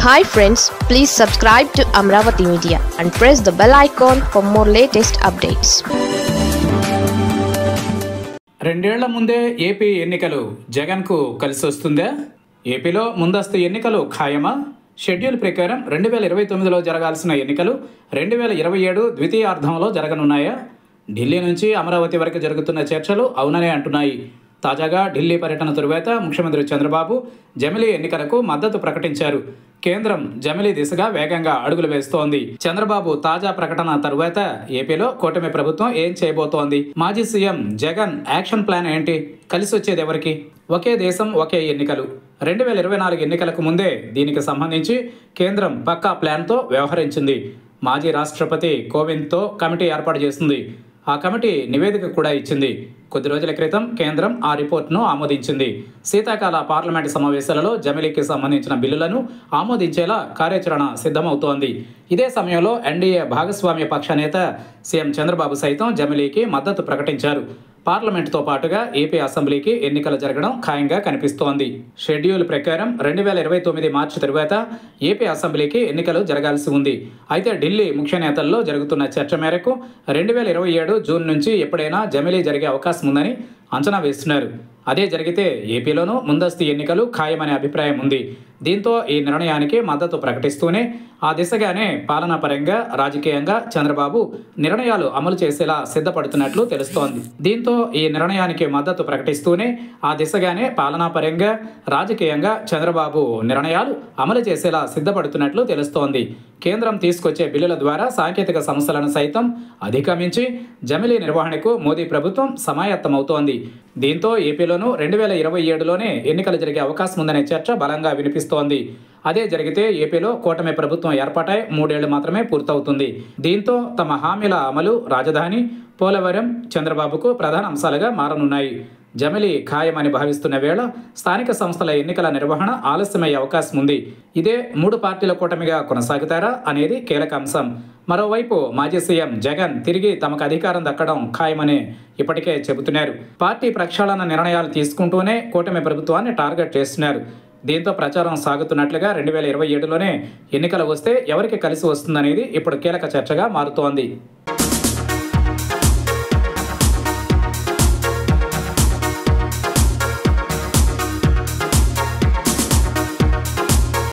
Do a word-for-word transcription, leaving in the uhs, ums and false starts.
Hi friends, please subscribe to Amravati Media and press the bell icon for more latest updates. రెండేళ్ల ముందే AP ఎన్నికలు జగన్కు కలిసి వస్తుందా? ఏపీలో ముందస్తు ఎన్నికలు ఖాయమా? షెడ్యూల్ ప్రకారం రెండు వేల ఇరవై తొమ్మిదిలో జరగాల్సిన ఎన్నికలు రెండు వేల ఇరవై ఏడు ద్వితీయార్థంలో జరగనున్నాయా? ఢిల్లీ నుంచి అమరావతి వరకు జరుగుతున్న చర్చలు అవుననే అంటున్నాయి. తాజాగా ఢిల్లీ పర్యటన తరువాత ముఖ్యమంత్రి చంద్రబాబు జమిలీ ఎన్నికలకు మద్దతు ప్రకటించారు. కేంద్రం జమిలీ దిశగా వేగంగా అడుగులు వేస్తోంది. చంద్రబాబు తాజా ప్రకటన తరువాత ఏపీలో కూటమి ప్రభుత్వం ఏం చేయబోతోంది? మాజీ సీఎం జగన్ యాక్షన్ ప్లాన్ ఏంటి? కలిసి వచ్చేది ఎవరికి? ఒకే దేశం ఒకే ఎన్నికలు రెండు వేల ఇరవై నాలుగు ఎన్నికలకు ముందే దీనికి సంబంధించి కేంద్రం పక్కా ప్లాన్తో వ్యవహరించింది. మాజీ రాష్ట్రపతి కోవింద్తో కమిటీ ఏర్పాటు చేసింది. ఆ కమిటీ నివేదిక కూడా ఇచ్చింది. కొద్ది రోజుల క్రితం కేంద్రం ఆ రిపోర్ట్ను ఆమోదించింది. శీతాకాల పార్లమెంటు సమావేశాలలో జమిలీకి సంబంధించిన బిల్లులను ఆమోదించేలా కార్యాచరణ సిద్ధమవుతోంది. ఇదే సమయంలో ఎన్డీఏ భాగస్వామ్య పక్ష నేత సీఎం చంద్రబాబు సైతం జమిలీకి మద్దతు ప్రకటించారు. పార్లమెంటుతో పాటుగా ఏపీ అసెంబ్లీకి ఎన్నికలు జరగడం ఖాయంగా కనిపిస్తోంది. షెడ్యూల్ ప్రకారం రెండు వేల ఇరవై తొమ్మిది మార్చి తరువాత ఏపీ అసెంబ్లీకి ఎన్నికలు జరగాల్సి ఉంది. అయితే ఢిల్లీ ముఖ్య నేతల్లో జరుగుతున్న చర్చ మేరకు రెండు వేల ఇరవై ఏడు జూన్ నుంచి ఎప్పుడైనా జమిలీ జరిగే అవకాశం ఉందని అంచనా వేస్తున్నారు. అదే జరిగితే ఏపీలోనూ ముందస్తు ఎన్నికలు ఖాయమనే అభిప్రాయం ఉంది. దీంతో ఈ నిర్ణయానికి మద్దతు ప్రకటిస్తూనే ఆ దిశగానే పాలనాపరంగా రాజకీయంగా చంద్రబాబు నిర్ణయాలు అమలు చేసేలా సిద్ధపడుతున్నట్లు తెలుస్తోంది. దీంతో ఈ నిర్ణయానికి మద్దతు ప్రకటిస్తూనే ఆ దిశగానే పాలనాపరంగా రాజకీయంగా చంద్రబాబు నిర్ణయాలు అమలు చేసేలా సిద్ధపడుతున్నట్లు తెలుస్తోంది. కేంద్రం తీసుకొచ్చే బిల్లుల ద్వారా సాంకేతిక సమస్యలను సైతం అధిగమించి జమిలీ నిర్వహణకు మోదీ ప్రభుత్వం సమాయత్తమవుతోంది. దీంతో ఏపీలోనూ రెండు వేల ఇరవై ఏడులోనే ఎన్నికలు జరిగే అవకాశం ఉందనే చర్చ బలంగా వినిపిస్తోంది. అదే జరిగితే ఏపీలో కూటమి ప్రభుత్వం ఏర్పాటై మూడేళ్లు మాత్రమే పూర్తవుతుంది. దీంతో తమ హామీల అమలు, రాజధాని, పోలవరం చంద్రబాబుకు ప్రధాన అంశాలుగా మారనున్నాయి. జమిలీ ఖాయమని భావిస్తున్న వేళ స్థానిక సంస్థల ఎన్నికల నిర్వహణ ఆలస్యమయ్యే అవకాశం ఉంది. ఇదే మూడు పార్టీల కూటమిగా కొనసాగుతారా అనేది కీలక అంశం. మరోవైపు మాజీ సీఎం జగన్ తిరిగి తమకు అధికారం దక్కడం ఖాయమని ఇప్పటికే చెబుతున్నారు. పార్టీ ప్రక్షాళన నిర్ణయాలు తీసుకుంటూనే కూటమి ప్రభుత్వాన్ని టార్గెట్ చేస్తున్నారు. దీంతో ప్రచారం సాగుతున్నట్లుగా రెండు వేల ఇరవై ఏడులోనే ఎన్నికలు వస్తే ఎవరికి కలిసి వస్తుందనేది ఇప్పుడు కీలక చర్చగా మారుతోంది.